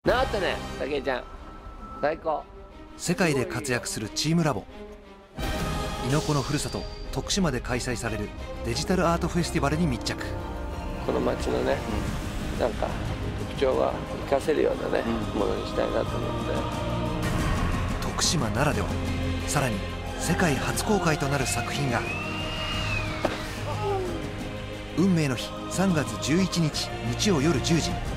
なったね、武井ちゃん。最高。 世界で活躍するチームラボ。猪子のふるさと徳島で開催されるデジタルアートフェスティバルに密着。 この街のね、なんか特徴は活かせるようなね、ものにしたいなと思って。 徳島ならでは、さらに世界初公開となる作品が。運命の日3月11日日曜夜10時。